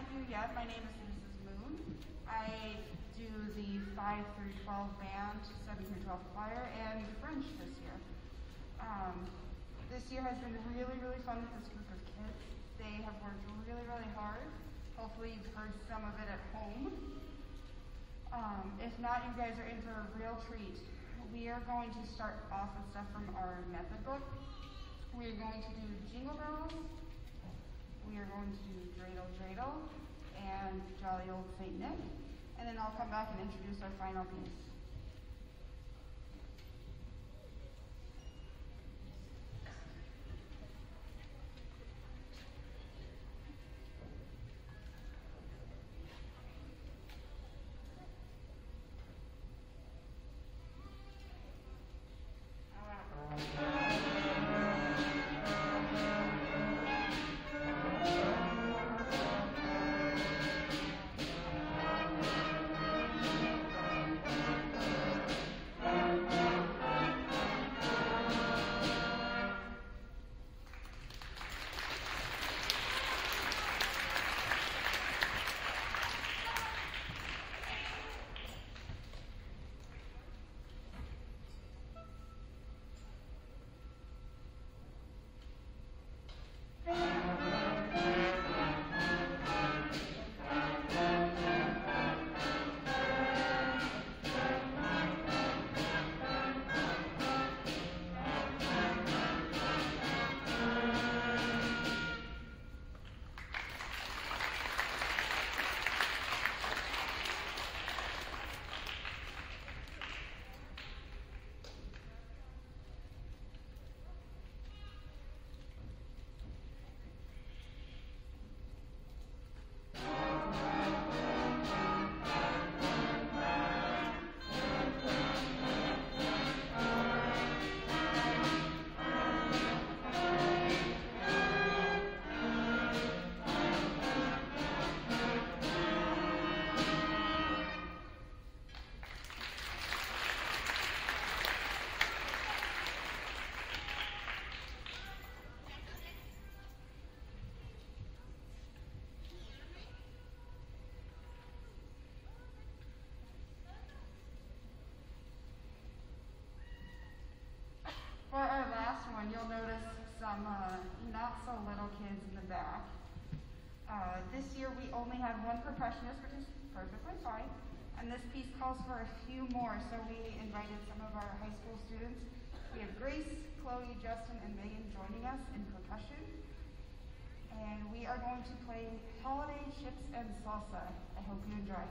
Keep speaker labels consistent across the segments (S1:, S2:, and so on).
S1: met you yet, my name is Mrs. Moon. I do the 5 through 12 band, 7 through 12 choir, and French this year. This year has been really, really fun with this group of kids. They have worked really, really hard. Hopefully you've heard some of it at home. If not, you guys are in for a real treat. We are going to start off with stuff from our method book. We are going to do Jingle Bells. We are going to do Dreidel Dreidel and Jolly Old Saint Nick. And then I'll come back and introduce our final piece. For our last one, you'll notice some not so little kids in the back. This year we only had one percussionist, which is perfectly fine, and this piece calls for a few more, so we invited some of our high school students. We have Grace, Chloe, Justin, and Megan joining us in percussion, and we are going to play Holiday Ships and Salsa. I hope you enjoy.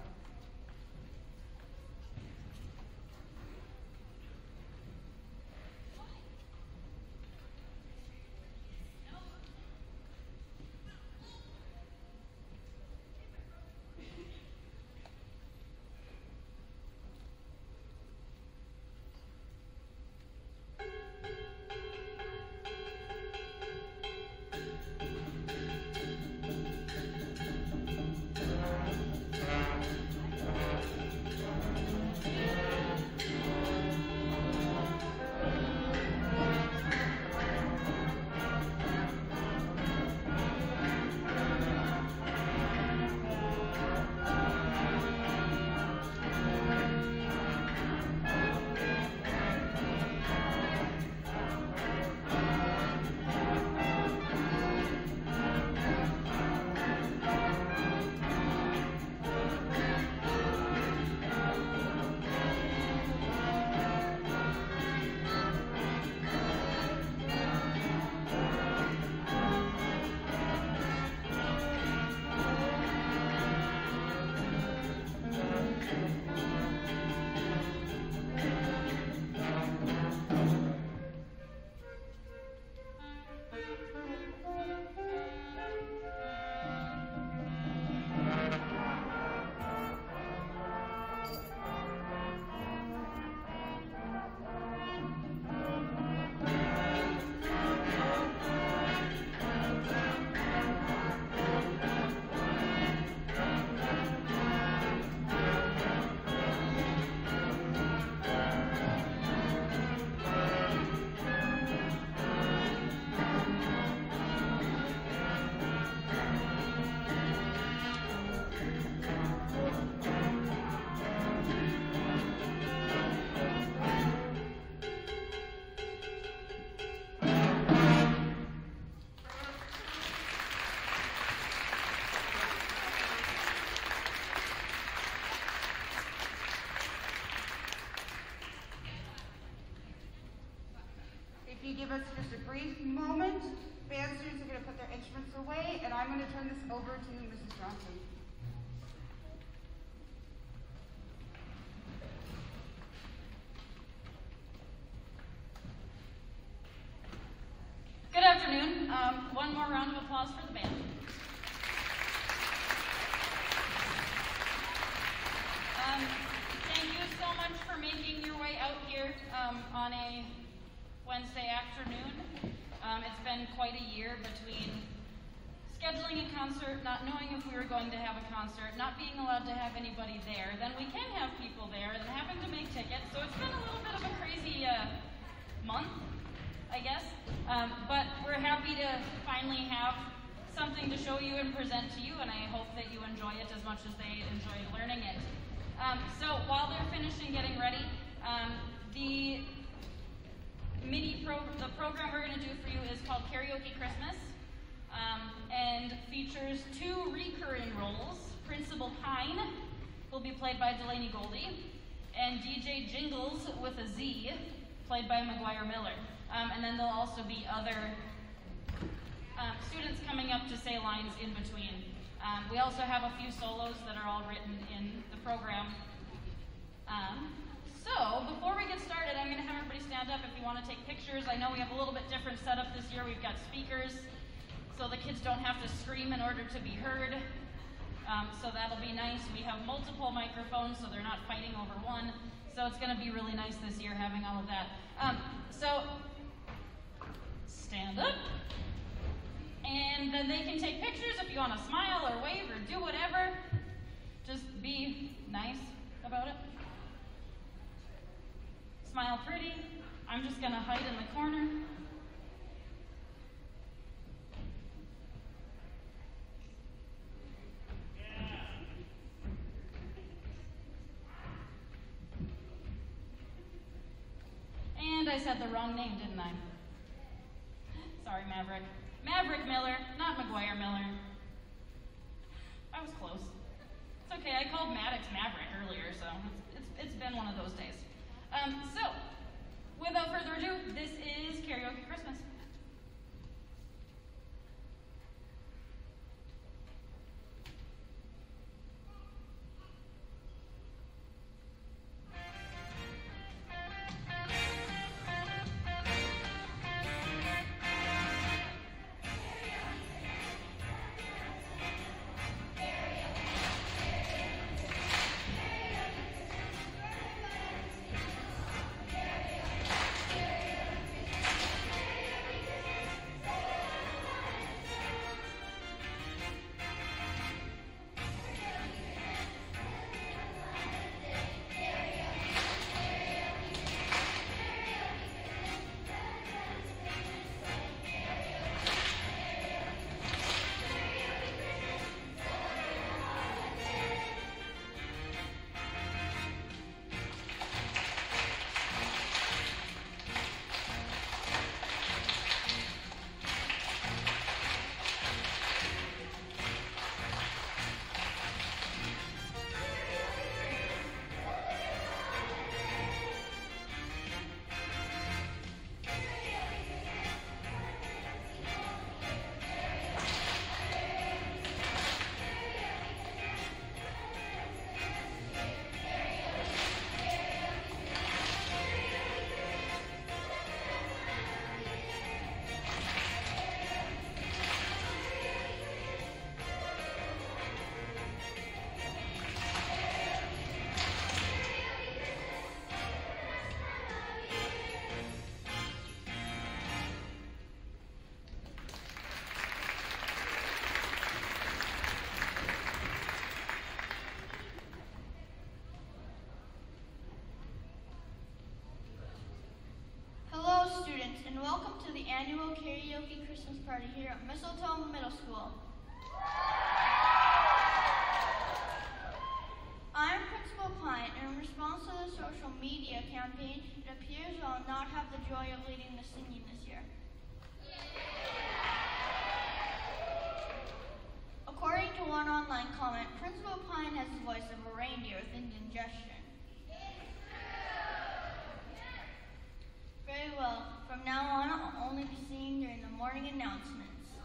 S1: us just a brief moment. Band students are going to put their instruments away, and I'm going to turn this over to Mrs. Johnson.
S2: Good afternoon. One more round of applause for the band. Thank you so much for making your way out here on a Wednesday afternoon. It's been quite a year between scheduling a concert, not knowing if we were going to have a concert, not being allowed to have anybody there, then we can have people there, and having to make tickets. So it's been a little bit of a crazy month, I guess. But we're happy to finally have something to show you and present to you, and I hope that you enjoy it as much as they enjoyed learning it. So while they're finishing getting ready, the program we're going to do for you is called Karaoke Christmas, and features two recurring roles. Principal Pine will be played by Delaney Goldie, and DJ Jingles with a Z, played by McGuire Miller. And then there'll also be other students coming up to say lines in between. We also have a few solos that are all written in the program. So before we get started, I'm going to have everybody stand up if you want to take pictures. I know we have a little bit different setup this year. We've got speakers, so the kids don't have to scream in order to be heard. So that'll be nice. We have multiple microphones, so they're not fighting over one. So it's going to be really nice this year having all of that. So stand up. And then they can take pictures if you want to smile or wave or do whatever. Just be nice about it. Smile pretty. I'm just going to hide in the corner. And I said the wrong name, didn't I? Sorry, Maverick. Maverick Miller, not McGuire Miller. I was close. It's okay, I called Maddox Maverick earlier, so it's been one of those days. So, without further ado, this is Karaoke Christmas.
S3: And welcome to the annual Karaoke Christmas party here at Mistletoe Middle School. I'm Principal Pine, and in response to the social media campaign, it appears I'll not have the joy of leading the singing this year. According to one online comment, Principal Pine has the voice of a reindeer with indigestion. Very well. From now on, I'll only be singing during the morning announcements.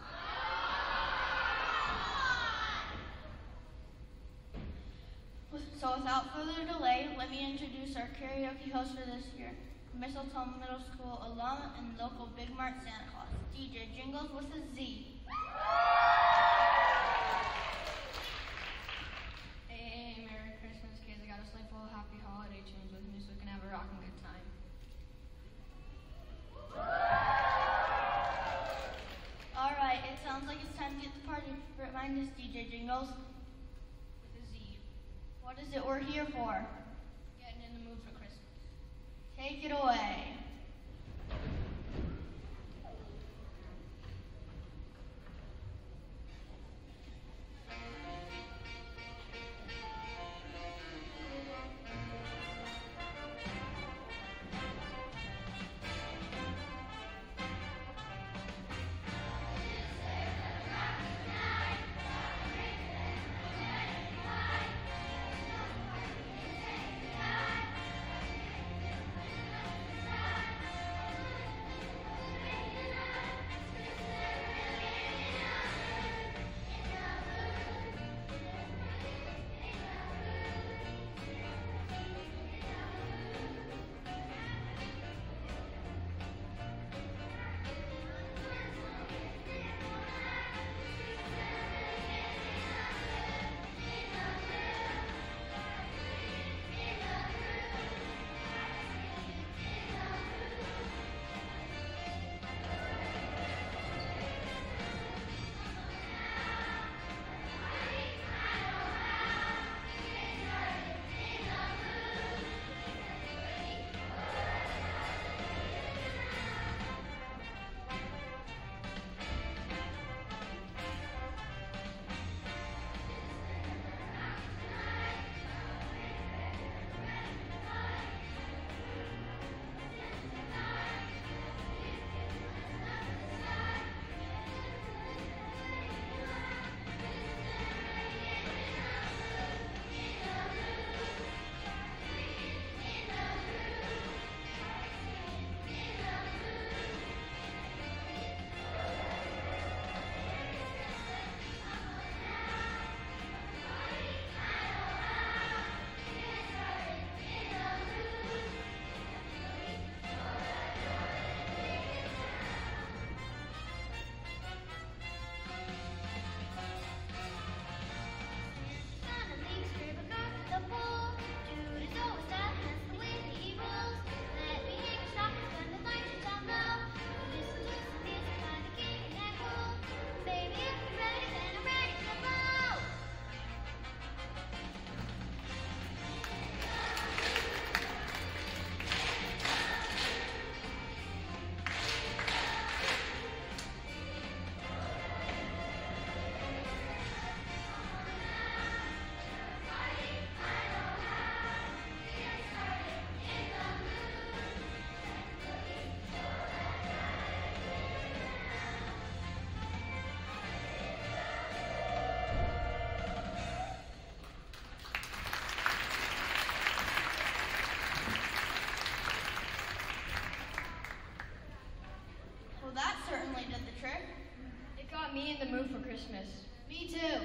S3: So without further delay, let me introduce our karaoke host for this year, Mistletoe Middle School alum and local Big Mart Santa Claus, DJ Jingles with a Z.
S4: Hey, Merry Christmas, kids. I got a sleigh full of happy holiday tunes with me so we can have a rockin' good time.
S3: Alright, it sounds like it's time to get the party. Remind us, DJ Jingles.
S4: With a Z.
S3: What is it we're here for?
S4: Getting in the mood for Christmas.
S3: Take it away.
S4: got me in the mood for Christmas.
S3: Me too.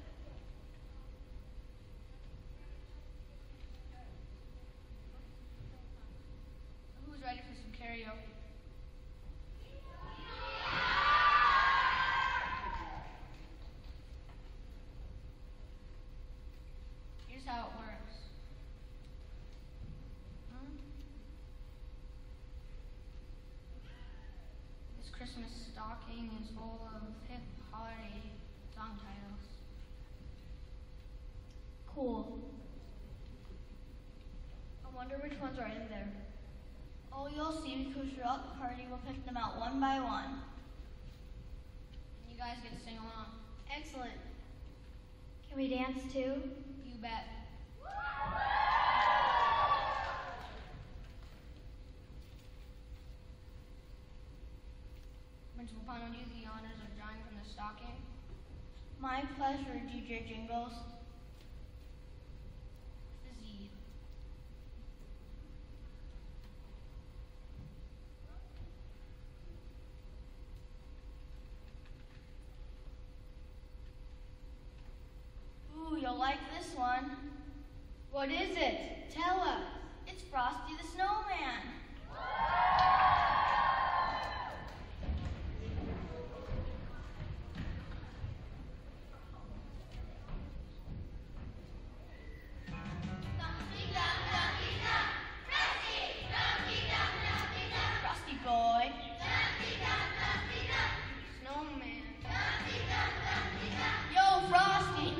S4: Who's ready for some karaoke? Here's how it works. This Christmas stocking is full of hip holiday song titles.
S3: Cool.
S4: I wonder which ones are in there.
S3: Oh, you'll see because throughout the party we'll pick them out one by one.
S4: And you guys get to sing along.
S3: Excellent.
S5: Can we dance too?
S4: You bet. Principal Pine will do the honors of drawing from the stocking.
S3: My pleasure, DJ Jingles.
S4: The Z.
S3: you'll like this one.
S5: What is it? Tell us.
S3: It's Frosty the Snowman. Frosty boy.
S4: Snowman.
S3: Yo, Frosty.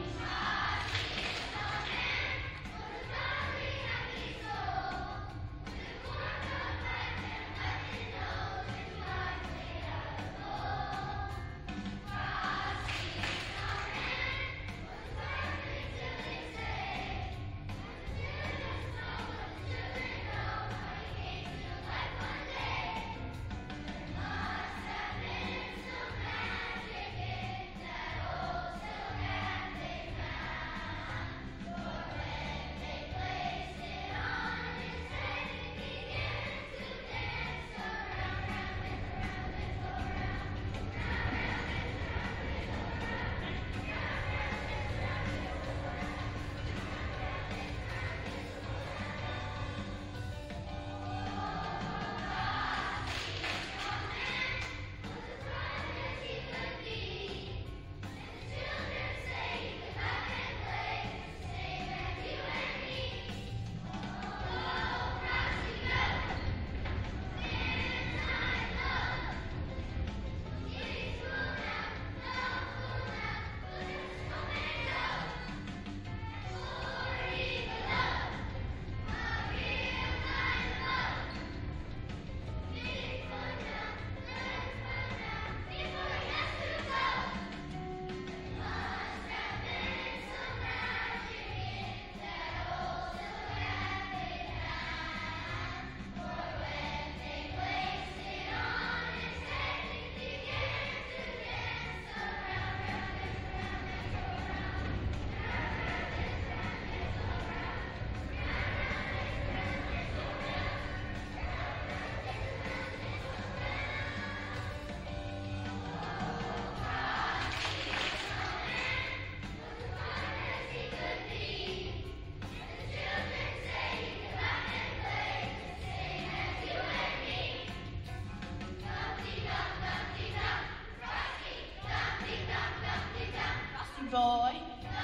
S3: Boy.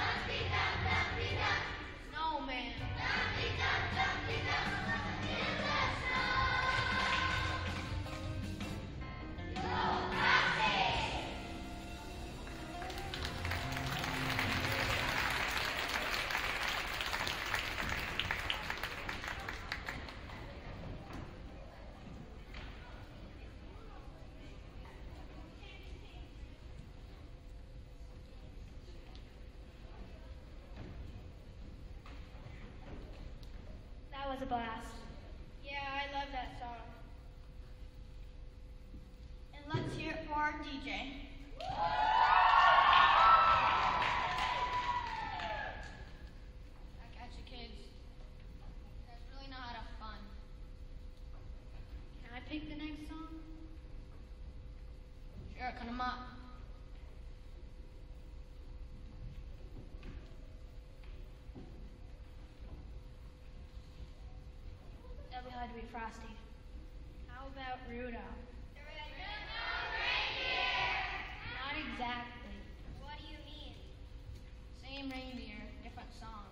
S4: Snowman.
S5: That was a blast.
S3: Yeah, I love that song. And let's hear it for our DJ.
S4: Back at you, kids. You guys really know how to have fun.
S5: Can I pick the next song?
S4: Sure, come up.
S5: That'll have to be Frosty. How about Rudolph? Not exactly.
S3: What do you mean?
S4: Same reindeer, different song.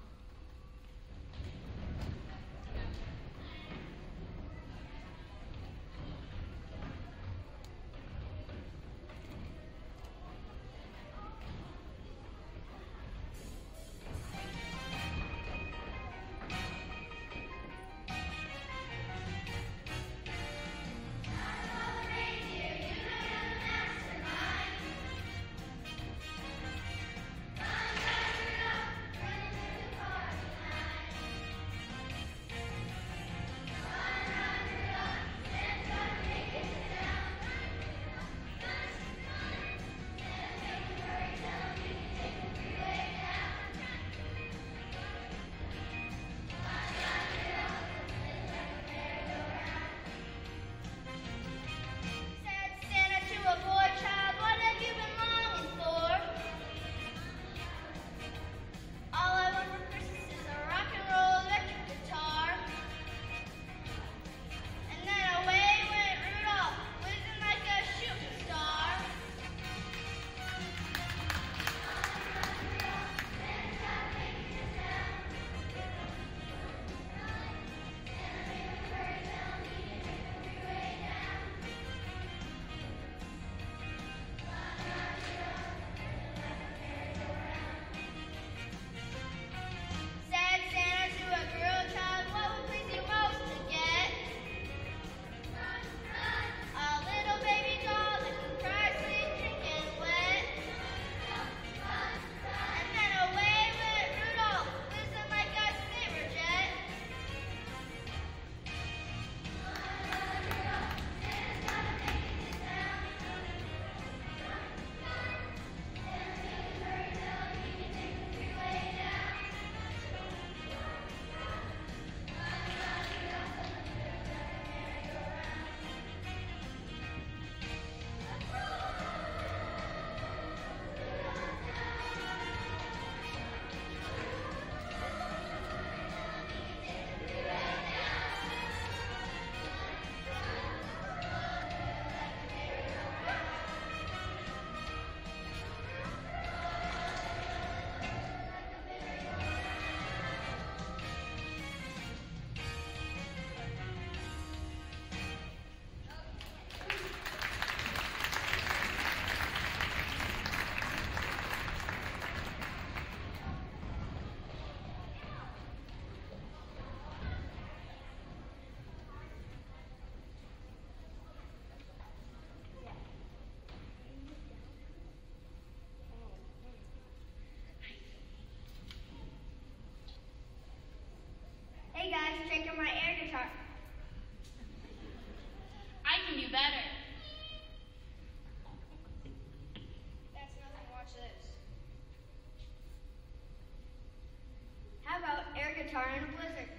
S3: guitar in a blizzard.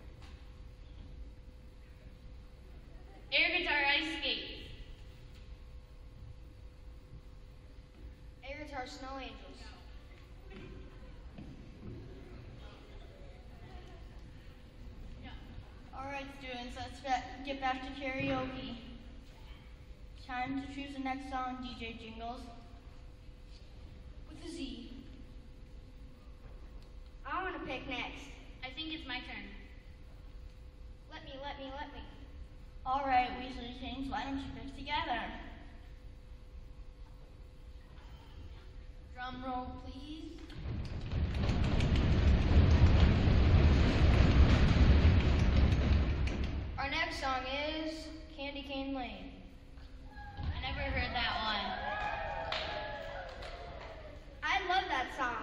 S2: Air guitar ice skates.
S3: Air guitar snow angels. Alright students, let's get back to karaoke. Time to choose the next song, DJ Jingles. With a Z. I want to pick next.
S2: I think it's my turn.
S3: Let me. Alright, Weasley Kings, why don't you pick together? Drum roll, please. Our next song is Candy Cane Lane.
S2: I never heard that one.
S3: I love that song.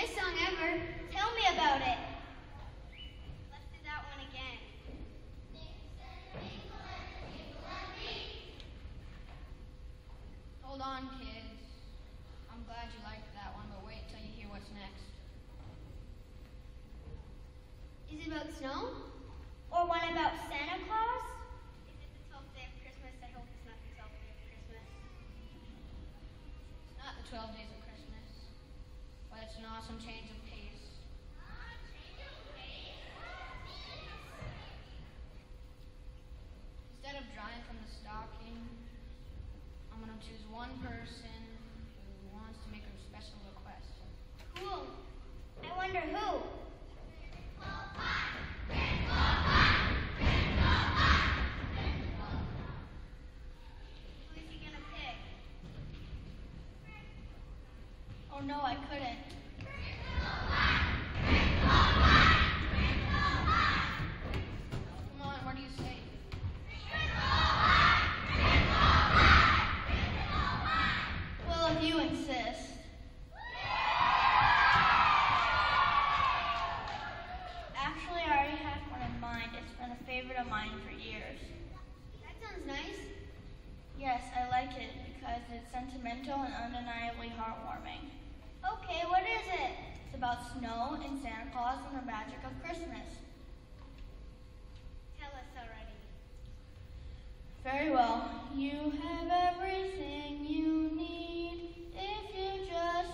S5: greatest song ever.
S3: Tell me about it. Let's do that one again.
S4: Hold on, kids. I'm glad you liked that one, but wait till you hear what's next.
S5: Is it about snow?
S3: Or one about Santa Claus? Is it the 12th day of Christmas? I hope it's not the 12th day of Christmas.
S4: It's not the 12 days of Christmas, but it's an awesome change of pace. Instead of drawing from the stocking, I'm going to choose one person who wants to make a special request.
S3: Cool. I wonder who. Who is he gonna pick? Oh no, I couldn't.
S4: Come on, what do you say?
S3: Well, if you insist. Actually, I already have one in mind. It's been a favorite of mine for years.
S5: That sounds nice.
S3: Yes, I like it because it's sentimental and undeniably heartwarming.
S5: Okay, what is it?
S3: It's about snow and Santa Claus and the magic of Christmas.
S5: Tell us already.
S3: Very well. You have everything you need if you just...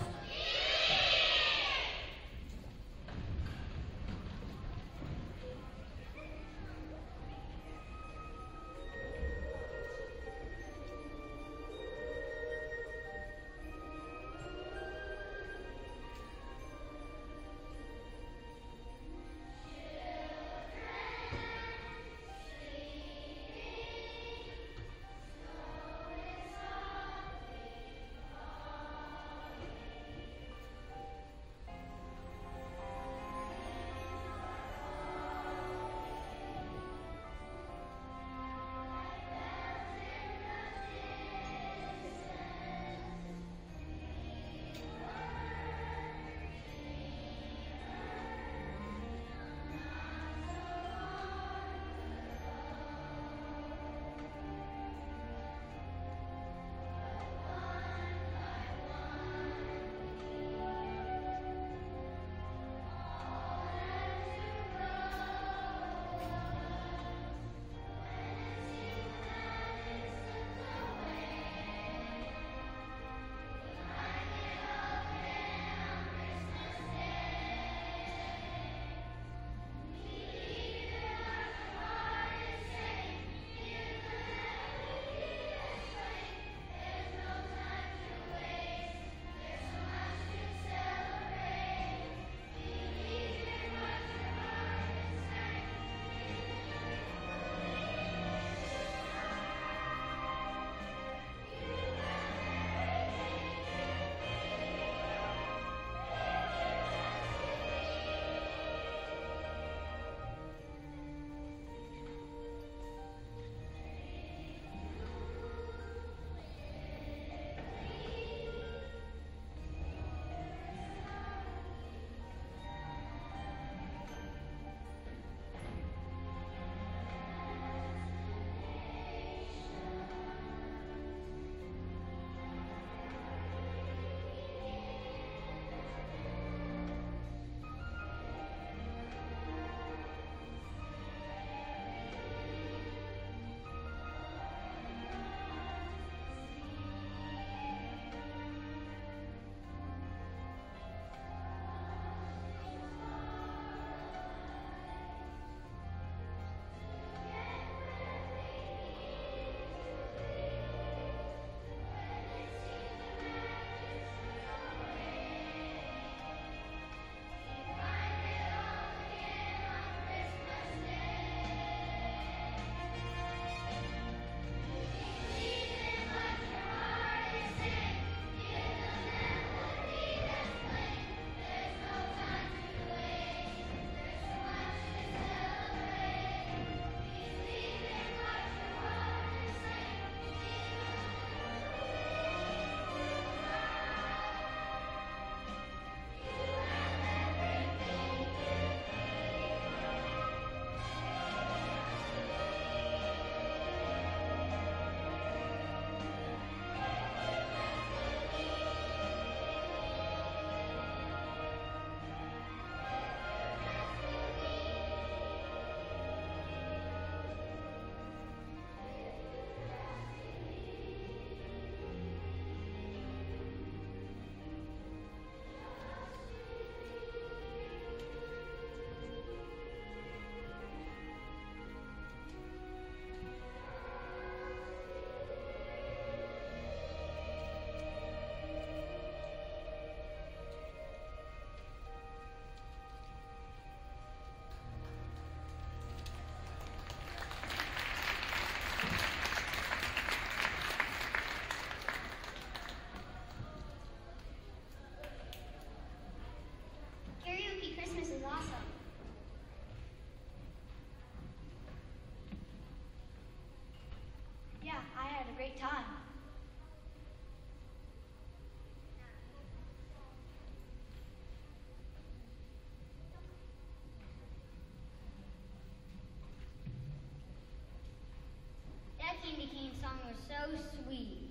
S6: candy cane song was so sweet.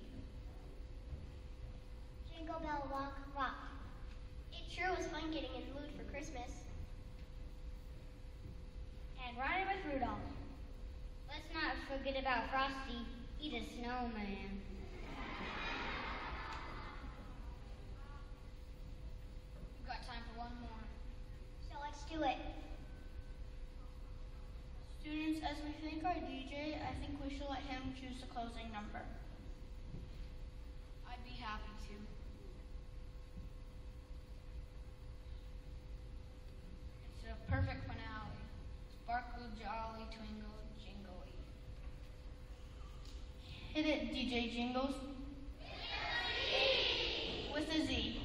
S7: Jingle Bell Rock Rock. It sure was fun getting in the mood for Christmas.
S6: And riding with Rudolph. Let's not forget about Frosty. He's a snowman.
S4: We've got time for one more.
S7: So let's do it.
S3: Students, as we thank our DJ, I think we should let him choose the closing number.
S4: I'd be happy to. It's a perfect finale. Sparkle, jolly, twinkle, jingly.
S3: Hit it, DJ Jingles. With a Z.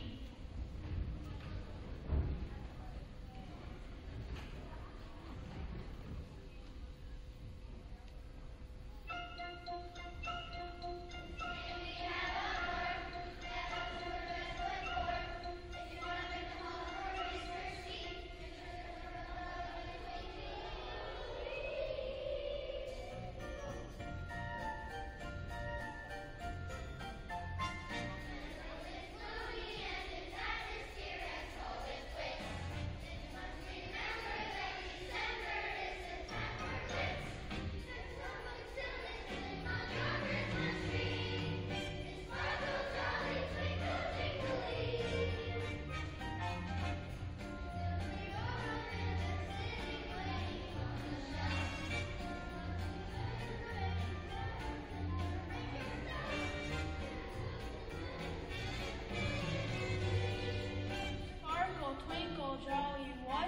S3: Sparkle, twinkle, jolly, and what?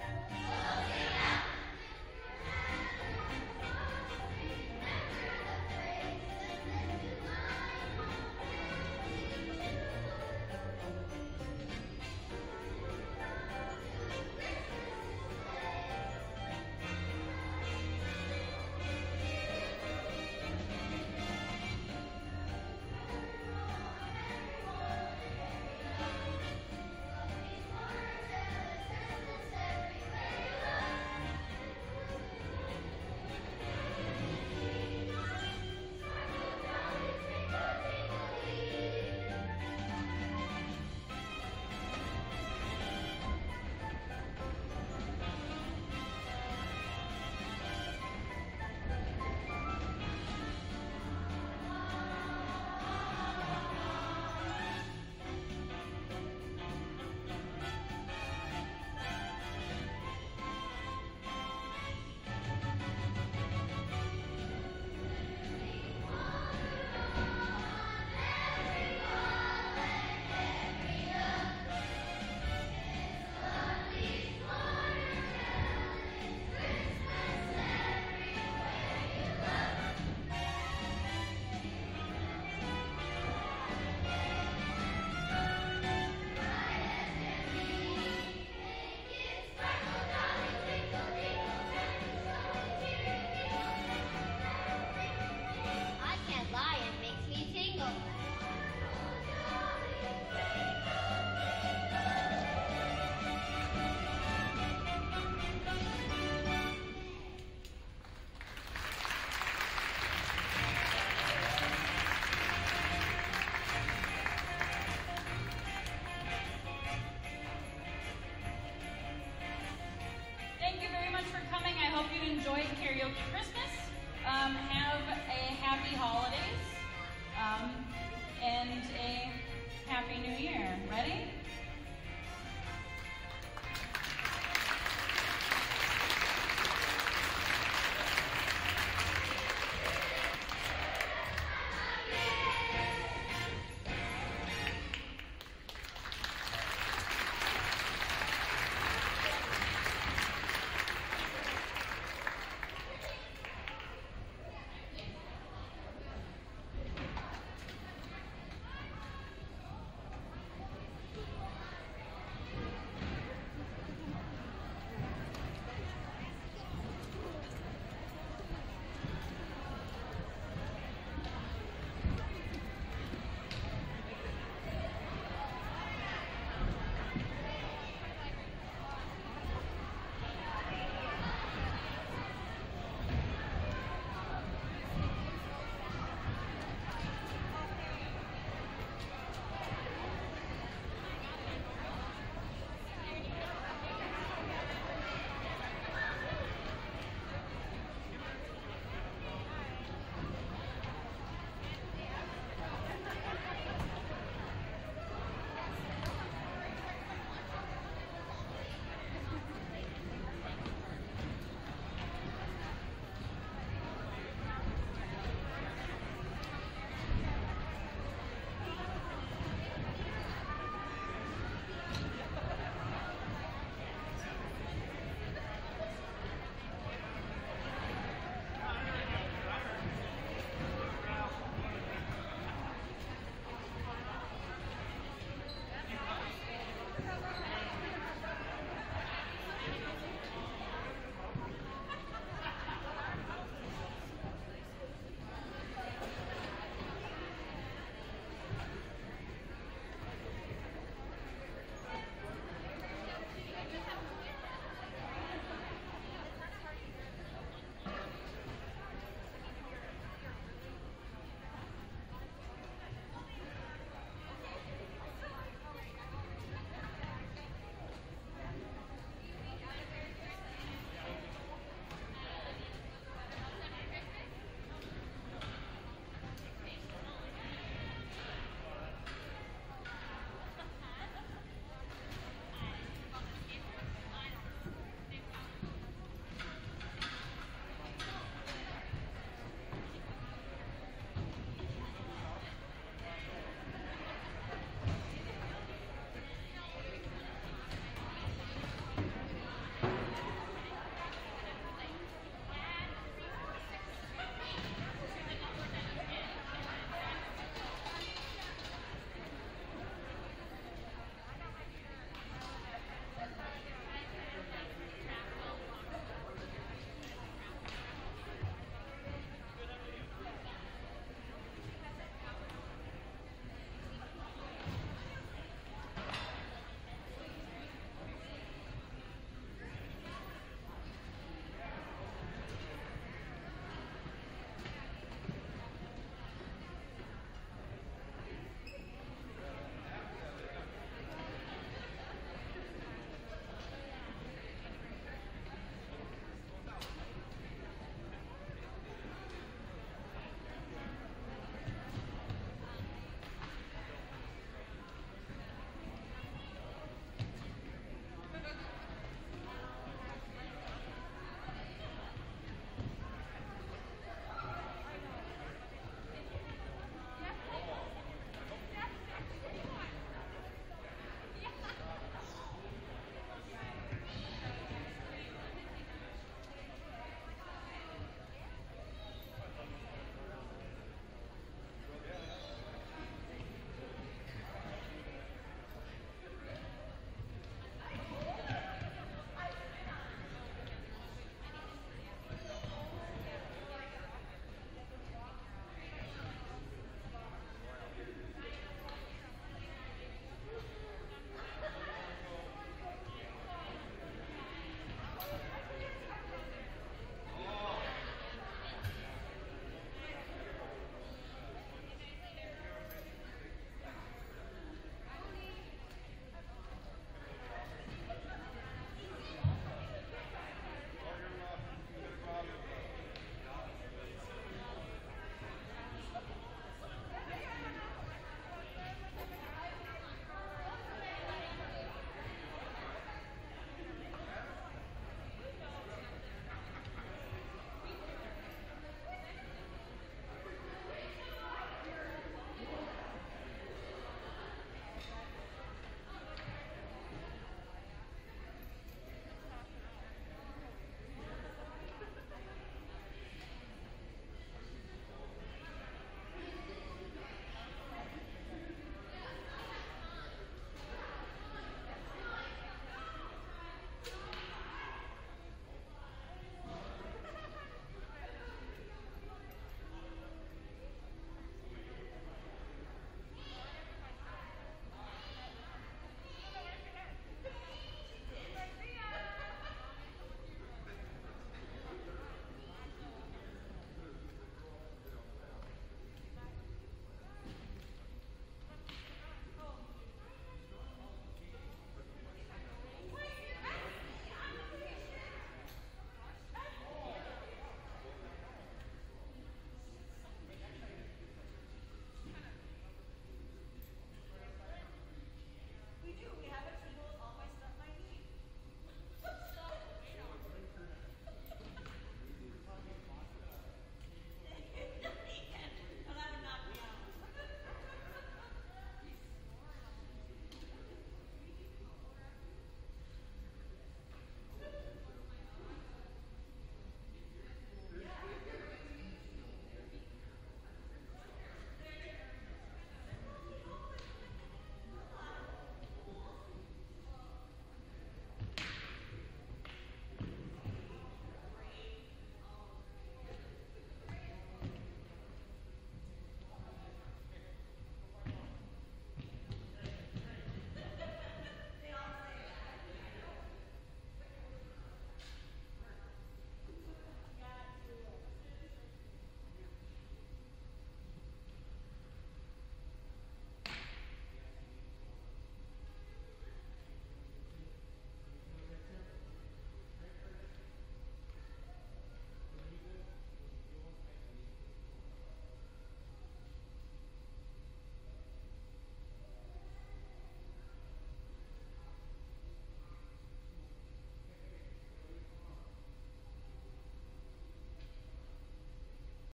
S6: I can't lie, it makes me tingle.
S2: Thank you very much for coming. I hope you enjoyed Karaoke Christmas. Have a happy holidays and a